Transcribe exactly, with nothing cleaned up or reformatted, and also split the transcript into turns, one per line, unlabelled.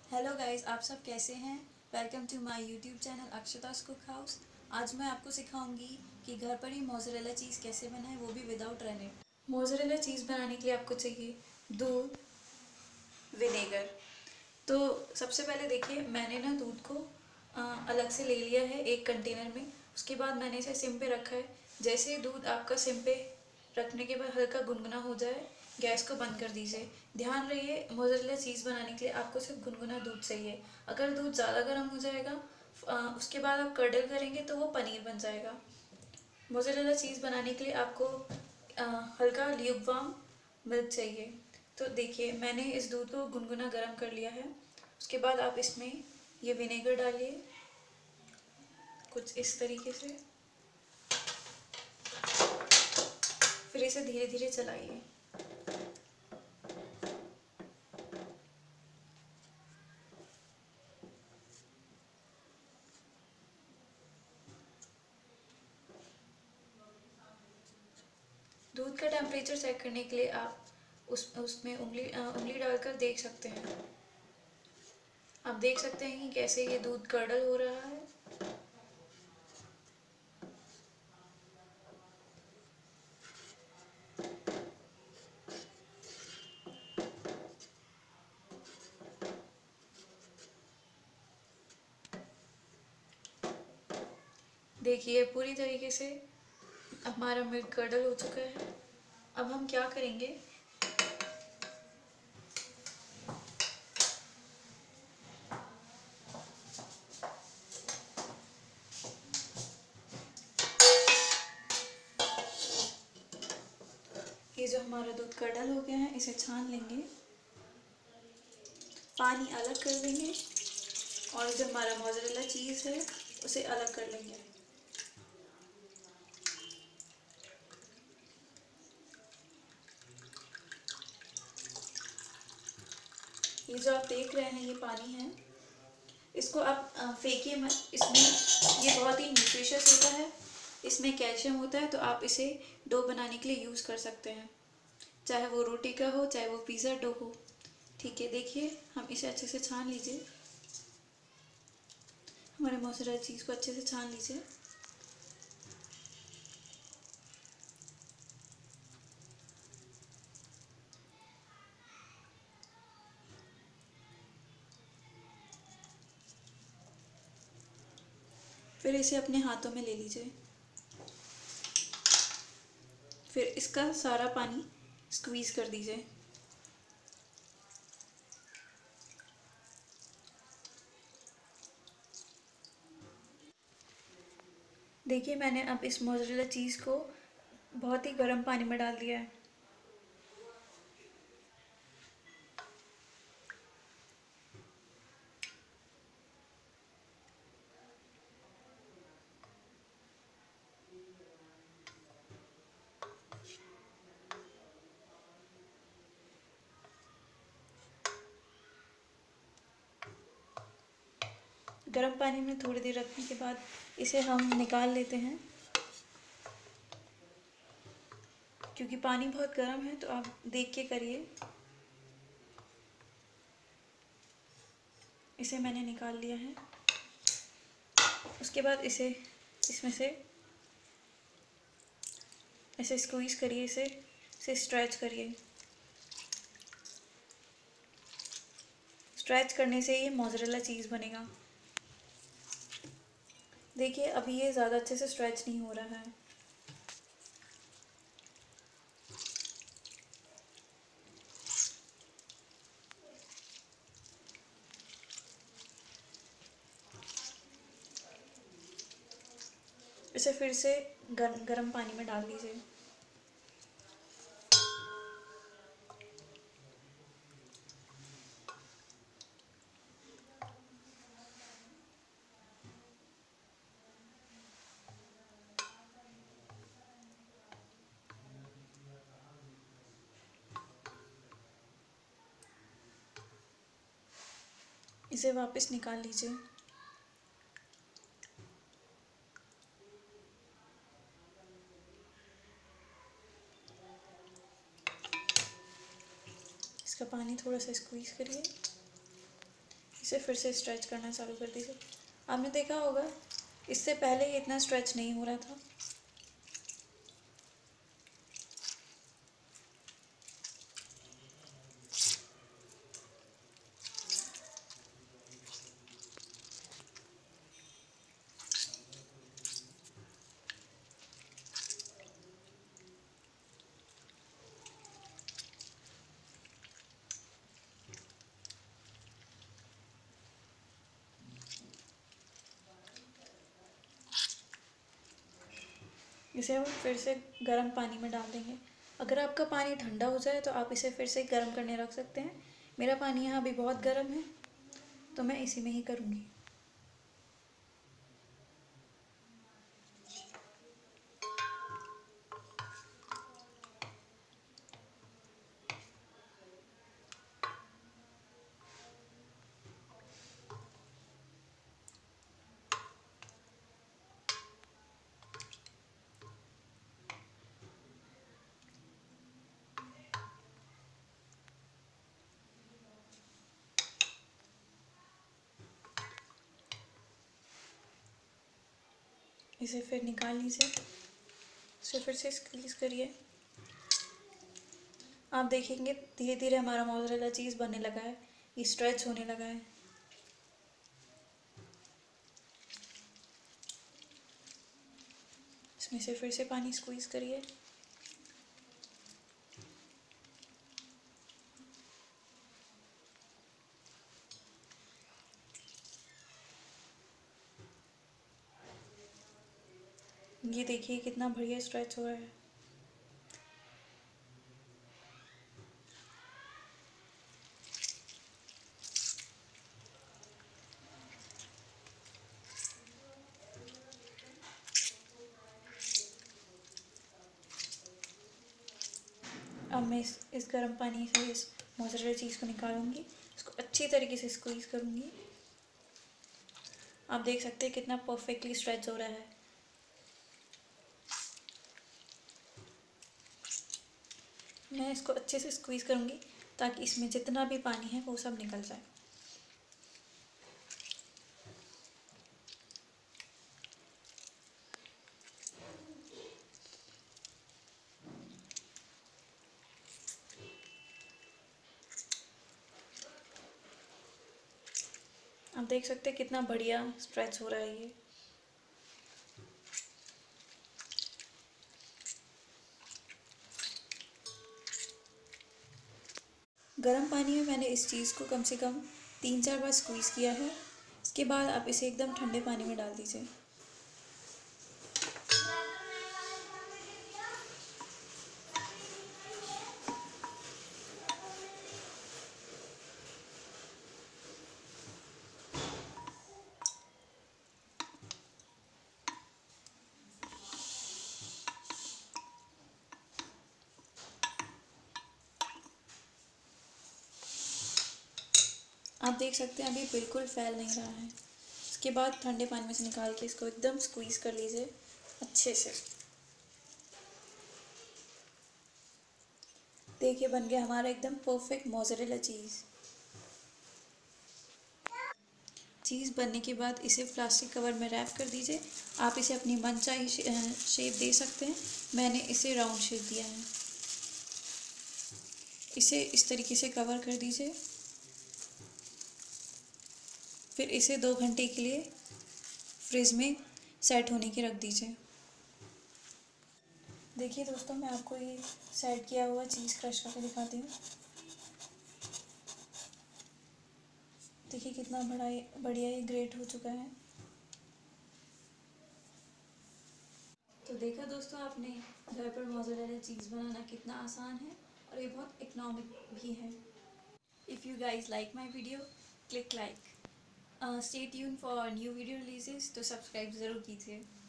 Hello guys, आप सब कैसे हैं। Welcome to my YouTube channel Akshata's cook house. आज मैं आपको सिखाऊंगी कि घर पर ही मोज़रेला चीज़ कैसे बनाएं, वो भी विदाउट रेनेट। मोज़रेला चीज़ बनाने के लिए आपको चाहिए दूध, विनेगर। तो सबसे पहले देखिए, मैंने ना दूध को आ, अलग से ले लिया है एक कंटेनर में। उसके बाद मैंने इसे सिम पे रखा है। जैसे ही दूध आपका सिम पे रखने के बाद हल्का गुनगुना हो जाए, गैस को बंद कर दीजिए। ध्यान रहिए, मोज़रेला चीज़ बनाने के लिए आपको सिर्फ गुनगुना दूध चाहिए। अगर दूध ज़्यादा गर्म हो जाएगा, आ, उसके बाद आप कर्डल करेंगे तो वो पनीर बन जाएगा। मोज़रेला चीज़ बनाने के लिए आपको आ, हल्का ल्यूकवार्म मिल्क चाहिए। तो देखिए, मैंने इस दूध को गुनगुना गर्म कर लिया है। उसके बाद आप इसमें ये विनेगर डालिए कुछ इस तरीके से। फिर इसे धीरे धीरे चलाइए। दूध का टेम्परेचर चेक करने के लिए आप उस उसमें उंगली उंगली डालकर देख सकते हैं। आप देख सकते हैं कि कैसे ये दूध कर्डल हो रहा है। देखिए, पूरी तरीके से हमारा मिल्क कर्डल हो चुका है। अब हम क्या करेंगे, ये जो हमारा दूध कर्डल हो गया है, इसे छान लेंगे, पानी अलग कर देंगे और जो हमारा मोज़रेला चीज़ है उसे अलग कर लेंगे। ये जो आप देख रहे हैं ये पानी है, इसको आप फेंकिए मत। इसमें ये बहुत ही न्यूट्रिशियस होता है, इसमें कैल्शियम होता है। तो आप इसे डो बनाने के लिए यूज़ कर सकते हैं, चाहे वो रोटी का हो चाहे वो पिज़्ज़ा डो हो। ठीक है, देखिए, हम इसे अच्छे से छान लीजिए। हमारे मोज़रेला चीज़ को अच्छे से छान लीजिए। फिर इसे अपने हाथों में ले लीजिए। फिर इसका सारा पानी स्क्वीज़ कर दीजिए। देखिए, मैंने अब इस मोज़रेला चीज़ को बहुत ही गर्म पानी में डाल दिया है। गर्म पानी में थोड़ी देर रखने के बाद इसे हम निकाल लेते हैं। क्योंकि पानी बहुत गर्म है तो आप देख के करिए। इसे मैंने निकाल लिया है। उसके बाद इसे इसमें से ऐसे स्क्वीज़ करिए, इसे इसे स्ट्रेच करिए। स्ट्रेच करने से ये मोज़रेला चीज़ बनेगा। देखिए, अभी ये ज़्यादा अच्छे से स्ट्रेच नहीं हो रहा है। इसे फिर से गर्म गर्म पानी में डाल दीजिए। इसे वापस निकाल लीजिए। इसका पानी थोड़ा सा स्क्वीज़ करिए। इसे फिर से स्ट्रेच करना चालू कर दीजिए। आपने देखा होगा इससे पहले इतना स्ट्रेच नहीं हो रहा था। इसे हम फिर से गर्म पानी में डाल देंगे। अगर आपका पानी ठंडा हो जाए तो आप इसे फिर से गर्म करने रख सकते हैं। मेरा पानी यहाँ अभी बहुत गर्म है तो मैं इसी में ही करूँगी। इसे फिर निकाल लीजिए। इसे फिर से स्क्वीज़ करिए। आप देखेंगे धीरे धीरे हमारा मोज़रेला चीज़ बनने लगा है, ये स्ट्रेच होने लगा है। इसमें से फिर से पानी स्क्वीज़ करिए। ये देखिए कितना बढ़िया स्ट्रेच हो रहा है। अब मैं इस इस गर्म पानी से इस मोज़रेला चीज़ को निकालूंगी, इसको अच्छी तरीके से स्क्वीज़ करूंगी। आप देख सकते हैं कितना परफेक्टली स्ट्रेच हो रहा है। मैं इसको अच्छे से स्क्वीज़ करूंगी ताकि इसमें जितना भी पानी है वो सब निकल जाए। आप देख सकते हैं कितना बढ़िया स्ट्रेच हो रहा है ये। गर्म पानी में मैंने इस चीज़ को कम से कम तीन चार बार स्क्वीज़ किया है। इसके बाद आप इसे एकदम ठंडे पानी में डाल दीजिए। आप देख सकते हैं अभी बिल्कुल फैल नहीं रहा है। इसके बाद ठंडे पानी में से निकाल के इसको एकदम स्क्वीज़ कर लीजिए अच्छे से। देखिए बन गया हमारा एकदम परफेक्ट मोज़रेला चीज़। चीज़ बनने के बाद इसे प्लास्टिक कवर में रैप कर दीजिए। आप इसे अपनी मनचाही शेप दे सकते हैं। मैंने इसे राउंड शेप दिया है। इसे इस तरीके से कवर कर दीजिए। फिर इसे दो घंटे के लिए फ्रिज में सेट होने के रख दीजिए। देखिए दोस्तों मैं आपको ये सेट किया हुआ चीज़ क्रश करके दिखाती हूँ। देखिए कितना बड़ा बढ़िया ये ग्रेट हो चुका है। तो देखा दोस्तों आपने घर पर मोज़रेला चीज़ बनाना कितना आसान है और ये बहुत इकोनॉमिक भी है। If you guys like my video click like. Stay tune for new video releases, तो सब्सक्राइब ज़रूर कीजिए।